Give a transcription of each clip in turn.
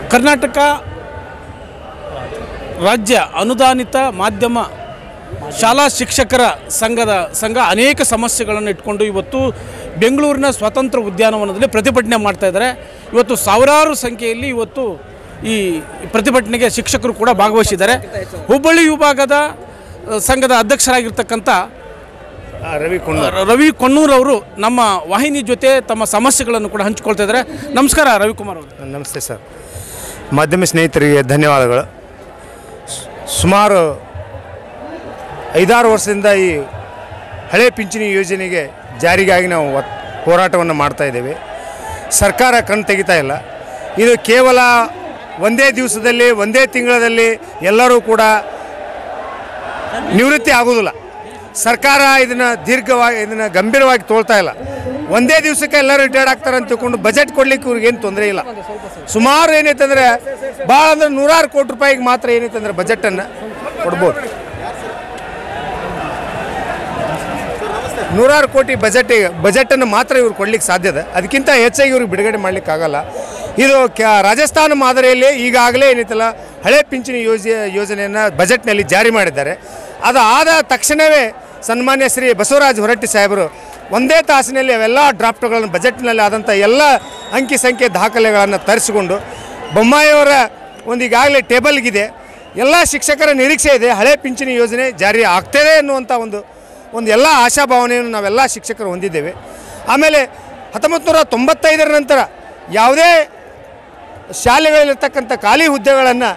ಕರ್ನಾಟಕ ರಾಜ್ಯ ಅನುದಾನಿತ ಮಾಧ್ಯಮ ಶಾಲಾ ಶಿಕ್ಷಕರ ಸಂಘ ಅನೇಕ ಸಮಸ್ಯೆಗಳನ್ನು ಇಟ್ಕೊಂಡು ಇವತ್ತು ಬೆಂಗಳೂರಿನ ಸ್ವಾತಂತ್ರ್ಯ ಉದ್ಯಾನವನದಲ್ಲಿ ಪ್ರತಿಭಟನೆ ಮಾಡ್ತಾ ಇದ್ದಾರೆ. ಇವತ್ತು ಸಾವಿರಾರು ಸಂಖ್ಯೆಯಲ್ಲಿ ಇವತ್ತು ಈ ಪ್ರತಿಭಟನೆಗೆ ಶಿಕ್ಷಕರು ಕೂಡ ಭಾಗವಹಿಸಿದ್ದಾರೆ. ಹುಬ್ಬಳ್ಳಿ ವಿಭಾಗದ ಸಂಘದ ಅಧ್ಯಕ್ಷರಾಗಿರ್ತಕ್ಕಂಥ ರವಿ ಕೊಣ್ಣೂರ್ ಅವರು ನಮ್ಮ ವಾಹಿನಿ ಜೊತೆ ತಮ್ಮ ಸಮಸ್ಯೆಗಳನ್ನು ಕೂಡ ಹಂಚಿಕೊಳ್ತಾ ಇದ್ದಾರೆ. ನಮಸ್ಕಾರ ರವಿಕುಮಾರ್ ಅವರು. ನಮಸ್ತೆ ಸರ್. ಮಾಧ್ಯಮ ಸ್ನೇಹಿತರಿಗೆ ಧನ್ಯವಾದಗಳು. ಸುಮಾರು 5-6 ವರ್ಷದಿಂದ ಈ ಹಳೆ ಪಿಂಚಣಿ ಯೋಜನೆಗೆ ಜಾರಿಗಾಗಿ ನಾವು ಹೋರಾಟವನ್ನು ಮಾಡ್ತಾ ಇದ್ದೇವೆ. ಸರ್ಕಾರ ಕಣ್ಣು ತೆಗಿತಾ ಇಲ್ಲ. ಇದು ಕೇವಲ ಒಂದೇ ದಿವಸದಲ್ಲಿ ಒಂದೇ ತಿಂಗಳಲ್ಲಿ ಎಲ್ಲರೂ ಕೂಡ ನಿವೃತ್ತಿ ಆಗೋದಿಲ್ಲ. ಸರ್ಕಾರ ಇದನ್ನು ಗಂಭೀರವಾಗಿ ತೋಳ್ತಾ ಇಲ್ಲ. ಒಂದೇ ದಿವಸಕ್ಕೆ ಎಲ್ಲರೂ ರಿಟೈರ್ಡ್ ಆಗ್ತಾರೆ ಅಂತ ತಿಳ್ಕೊಂಡು ಬಜೆಟ್ ಕೊಡ್ಲಿಕ್ಕೆ ಇವ್ರಿಗೇನು ತೊಂದರೆ ಇಲ್ಲ. ಸುಮಾರು ಏನೈತಂದರೆ ಭಾಳ ಅಂದರೆ 100 ಕೋಟಿ ರೂಪಾಯಿಗೆ ಮಾತ್ರ ಏನೈತಂದರೆ ಬಜೆಟನ್ನು ಕೊಡ್ಬೋದು. 100 ಕೋಟಿ ಬಜೆಟನ್ನು ಮಾತ್ರ ಇವ್ರು ಕೊಡ್ಲಿಕ್ಕೆ ಸಾಧ್ಯದ. ಅದಕ್ಕಿಂತ ಹೆಚ್ಚಾಗಿ ಇವ್ರಿಗೆ ಬಿಡುಗಡೆ ಮಾಡಲಿಕ್ಕಾಗಲ್ಲ. ಇದು ರಾಜಸ್ಥಾನ ಮಾದರಿಯಲ್ಲಿ ಈಗಾಗಲೇ ಏನೈತಲ್ಲ ಹಳೆ ಪಿಂಚಣಿ ಯೋಜನೆಯನ್ನು ಬಜೆಟ್ನಲ್ಲಿ ಜಾರಿ ಮಾಡಿದ್ದಾರೆ. ಅದು ಆದ ತಕ್ಷಣವೇ ಸನ್ಮಾನ್ಯ ಶ್ರೀ ಬಸವರಾಜ ಹೊರಟ್ಟಿ ಸಾಹೇಬರು ಒಂದೇ ತಾಸಿನಲ್ಲಿ ಅವೆಲ್ಲ ಡ್ರಾಫ್ಟ್ಗಳನ್ನು ಬಜೆಟ್ನಲ್ಲಿ ಆದಂಥ ಎಲ್ಲ ಅಂಕಿ ಸಂಖ್ಯೆ ದಾಖಲೆಗಳನ್ನು ತರಿಸಿಕೊಂಡು ಬೊಮ್ಮಾಯಿಯವರ ಈಗಾಗಲೇ ಟೇಬಲ್ಗಿದೆ. ಎಲ್ಲ ಶಿಕ್ಷಕರ ನಿರೀಕ್ಷೆ ಇದೆ, ಹಳೆ ಪಿಂಚಣಿ ಯೋಜನೆ ಜಾರಿ ಆಗ್ತದೆ ಅನ್ನುವಂಥ ಒಂದು ಎಲ್ಲ ಆಶಾಭಾವನೆಯನ್ನು ನಾವೆಲ್ಲ ಶಿಕ್ಷಕರು ಹೊಂದಿದ್ದೇವೆ. ಆಮೇಲೆ 1995 ನಂತರ ಯಾವುದೇ ಶಾಲೆಗಳಲ್ಲಿರ್ತಕ್ಕಂಥ ಖಾಲಿ ಹುದ್ದೆಗಳನ್ನು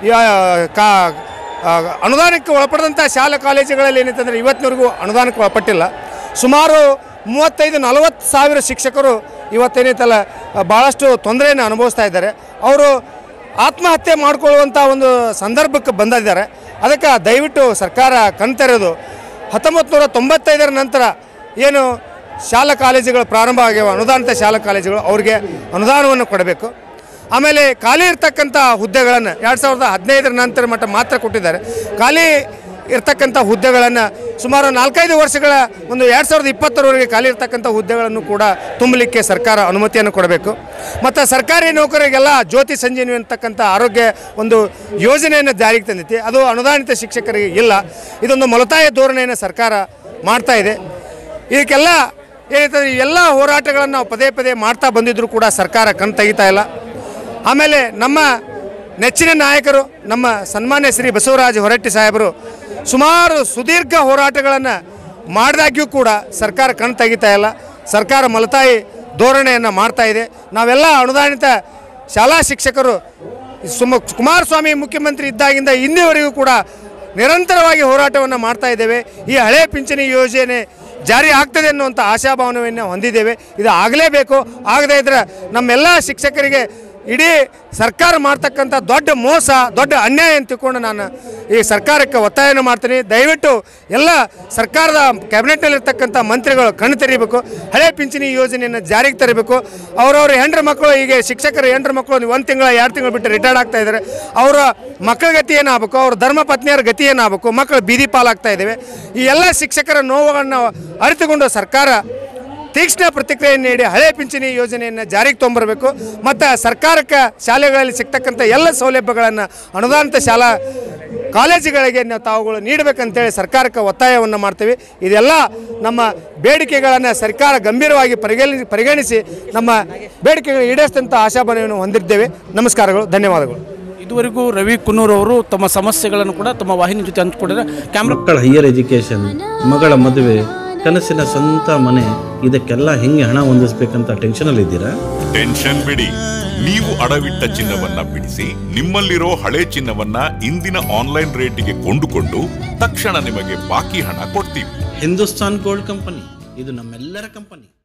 ಅನುದಾನಕ್ಕೆ ಒಳಪಡೆದಂಥ ಶಾಲಾ ಕಾಲೇಜುಗಳಲ್ಲಿ ಏನಂತಂದರೆ ಇವತ್ತಿನವರೆಗೂ ಅನುದಾನಕ್ಕೆ ಒಳಪಟ್ಟಿಲ್ಲ. ಸುಮಾರು 35-40 ಸಾವಿರ ಶಿಕ್ಷಕರು ಇವತ್ತೇನೈತಲ್ಲ ಭಾಳಷ್ಟು ತೊಂದರೆಯನ್ನು ಅನುಭವಿಸ್ತಾ ಇದ್ದಾರೆ. ಅವರು ಆತ್ಮಹತ್ಯೆ ಮಾಡಿಕೊಳ್ಳುವಂಥ ಒಂದು ಸಂದರ್ಭಕ್ಕೆ ಬಂದಿದ್ದಾರೆ. ಅದಕ್ಕೆ ದಯವಿಟ್ಟು ಸರ್ಕಾರ ಕಣ್ತೆರೆದು 1995 ನಂತರ ಏನು ಶಾಲಾ ಕಾಲೇಜುಗಳು ಪ್ರಾರಂಭ ಆಗ್ಯಾವ, ಅನುದಾನಿತ ಶಾಲಾ ಕಾಲೇಜುಗಳು, ಅವ್ರಿಗೆ ಅನುದಾನವನ್ನು ಕೊಡಬೇಕು. ಆಮೇಲೆ ಖಾಲಿ ಇರ್ತಕ್ಕಂಥ ಹುದ್ದೆಗಳನ್ನು 2015 ನಂತರ ಮಟ್ಟ ಮಾತ್ರ ಕೊಟ್ಟಿದ್ದಾರೆ. ಖಾಲಿ ಇರ್ತಕ್ಕಂಥ ಹುದ್ದೆಗಳನ್ನು ಸುಮಾರು 4-5 ವರ್ಷಗಳ 2020ರವರೆಗೆ ಖಾಲಿ ಇರ್ತಕ್ಕಂಥ ಹುದ್ದೆಗಳನ್ನು ಕೂಡ ತುಂಬಲಿಕ್ಕೆ ಸರ್ಕಾರ ಅನುಮತಿಯನ್ನು ಕೊಡಬೇಕು. ಮತ್ತು ಸರ್ಕಾರಿ ನೌಕರರಿಗೆಲ್ಲ ಜ್ಯೋತಿ ಸಂಜೀವಿನಿ ಅಂತಕ್ಕಂಥ ಆರೋಗ್ಯ ಒಂದು ಯೋಜನೆಯನ್ನು ಜಾರಿಗೆ ತಂದಿದೆ. ಅದು ಅನುದಾನಿತ ಶಿಕ್ಷಕರಿಗೆ ಇಲ್ಲ. ಇದೊಂದು ಮೊಲತಾಯ ಧೋರಣೆಯನ್ನು ಸರ್ಕಾರ ಮಾಡ್ತಾ ಇದೆ. ಇದಕ್ಕೆಲ್ಲ ಏನಂತಂದರೆ ಎಲ್ಲ ಹೋರಾಟಗಳನ್ನು ನಾವು ಪದೇ ಮಾಡ್ತಾ ಬಂದಿದ್ದರೂ ಕೂಡ ಸರ್ಕಾರ ಕಣ್ಣು ತೆಗಿತಾ ಇಲ್ಲ. ಆಮೇಲೆ ನಮ್ಮ ನೆಚ್ಚಿನ ನಾಯಕರು ನಮ್ಮ ಸನ್ಮಾನ್ಯ ಶ್ರೀ ಬಸವರಾಜ ಹೊರಟ್ಟಿ ಸಾಹೇಬರು ಸುಮಾರು ಸುದೀರ್ಘ ಹೋರಾಟಗಳನ್ನು ಮಾಡಿದಾಗ್ಯೂ ಕೂಡ ಸರ್ಕಾರ ಕಣ್ಣು ತೆಗಿತಾ ಇಲ್ಲ. ಸರ್ಕಾರ ಮಲತಾಯಿ ಧೋರಣೆಯನ್ನು ಮಾಡ್ತಾ ಇದೆ. ನಾವೆಲ್ಲ ಅನುದಾನಿತ ಶಾಲಾ ಶಿಕ್ಷಕರು ಕುಮಾರಸ್ವಾಮಿ ಮುಖ್ಯಮಂತ್ರಿ ಇದ್ದಾಗಿಂದ ಇಂದಿವರೆಗೂ ಕೂಡ ನಿರಂತರವಾಗಿ ಹೋರಾಟವನ್ನು ಮಾಡ್ತಾ ಇದ್ದೇವೆ. ಈ ಹಳೆ ಪಿಂಚಣಿ ಯೋಜನೆ ಜಾರಿ ಆಗ್ತದೆ ಅನ್ನುವಂಥ ಆಶಾಭಾವನೆಯನ್ನು ಹೊಂದಿದ್ದೇವೆ. ಇದು ಆಗಲೇಬೇಕು. ಆಗದೇ ಇದ್ದರೆ ನಮ್ಮೆಲ್ಲ ಶಿಕ್ಷಕರಿಗೆ ಇಡೀ ಸರ್ಕಾರ ಮಾಡ್ತಕ್ಕಂಥ ದೊಡ್ಡ ಮೋಸ, ದೊಡ್ಡ ಅನ್ಯಾಯ ಅಂತ ತಿಳ್ಕೊಂಡು ನಾನು ಈ ಸರ್ಕಾರಕ್ಕೆ ಒತ್ತಾಯನ ಮಾಡ್ತೀನಿ. ದಯವಿಟ್ಟು ಎಲ್ಲ ಸರ್ಕಾರದ ಕ್ಯಾಬಿನೆಟ್ನಲ್ಲಿರ್ತಕ್ಕಂಥ ಮಂತ್ರಿಗಳು ಕಣ್ಣು ತೆರೀಬೇಕು. ಹಳೆ ಪಿಂಚಣಿ ಯೋಜನೆಯನ್ನು ಜಾರಿಗೆ ತರಬೇಕು. ಅವರವ್ರ ಹೆಂಡ್ರ ಮಕ್ಕಳು, ಈಗ ಶಿಕ್ಷಕರ ಹೆಂಡ್ರ ಮಕ್ಕಳು 1 ತಿಂಗಳು 2 ತಿಂಗಳು ಬಿಟ್ಟು ರಿಟೈರ್ಡ್ ಆಗ್ತಾ ಇದ್ದಾರೆ. ಅವರ ಮಕ್ಕಳ ಗತಿ ಏನಾಗಬೇಕು, ಅವ್ರ ಧರ್ಮ ಪತ್ನಿಯರ ಗತಿ ಏನಾಗಬೇಕು, ಮಕ್ಕಳು ಬೀದಿ ಪಾಲಾಗ್ತಾ ಇದ್ದಾವೆ. ಈ ಎಲ್ಲ ಶಿಕ್ಷಕರ ನೋವುಗಳನ್ನು ಅರಿತುಕೊಂಡು ಸರ್ಕಾರ ತೀಕ್ಷ್ಣ ಪ್ರತಿಕ್ರಿಯೆ ನೀಡಿ ಹಳೆ ಪಿಂಚಣಿ ಯೋಜನೆಯನ್ನು ಜಾರಿಗೆ ತೊಗೊಂಬರಬೇಕು. ಮತ್ತು ಸರ್ಕಾರಕ್ಕೆ ಶಾಲೆಗಳಲ್ಲಿ ಸಿಗ್ತಕ್ಕಂಥ ಎಲ್ಲ ಸೌಲಭ್ಯಗಳನ್ನು ಅನುದಾನಿತ ಶಾಲಾ ಕಾಲೇಜುಗಳಿಗೆ ತಾವುಗಳು ನೀಡಬೇಕಂತೇಳಿ ಸರ್ಕಾರಕ್ಕೆ ಒತ್ತಾಯವನ್ನು ಮಾಡ್ತೀವಿ. ಇದೆಲ್ಲ ನಮ್ಮ ಬೇಡಿಕೆಗಳನ್ನು ಸರ್ಕಾರ ಗಂಭೀರವಾಗಿ ಪರಿಗಣಿಸಿ ನಮ್ಮ ಬೇಡಿಕೆಗಳು ಈಡೇರಿಸಿದಂಥ ಆಶಾಭಾವನೆಯನ್ನು ಹೊಂದಿದ್ದೇವೆ. ನಮಸ್ಕಾರಗಳು, ಧನ್ಯವಾದಗಳು. ಇದುವರೆಗೂ ರವಿ ಕುನ್ನೂರ್ ಅವರು ತಮ್ಮ ಸಮಸ್ಯೆಗಳನ್ನು ಕೂಡ ತಮ್ಮ ವಾಹಿನಿ ಜೊತೆ ಹಂಚಿಕೊಂಡಿದ್ದಾರೆ. ಮಕ್ಕಳ ಹೈಯರ್ ಎಜುಕೇಷನ್, ಮಗಳ ಮದುವೆ, ಕನಸಿನ ಸ್ವಂತ ಮನೆ, ಇದಕ್ಕೆಲ್ಲ ಹೆಂಗೆ ಹಣ ಹೊಂದಿಸಬೇಕಂತ ಟೆನ್ಷನಲ್ಲಿದ್ದೀರಾ? ಟೆನ್ಷನ್ ಬಿಡಿ. ನೀವು ಅಡವಿಟ್ಟ ಚಿನ್ನವನ್ನ ಬಿಡಿಸಿ ನಿಮ್ಮಲ್ಲಿರೋ ಹಳೆ ಚಿನ್ನವನ್ನ ಇಂದಿನ ಆನ್ಲೈನ್ ರೇಟಿಗೆ ಕೊಂಡುಕೊಂಡು ತಕ್ಷಣ ನಿಮಗೆ ಬಾಕಿ ಹಣ ಕೊಡ್ತೀವಿ. ಹಿಂದೂಸ್ತಾನ್ ಗೋಲ್ಡ್ ಕಂಪನಿ, ಇದು ನಮ್ಮೆಲ್ಲರ ಕಂಪನಿ.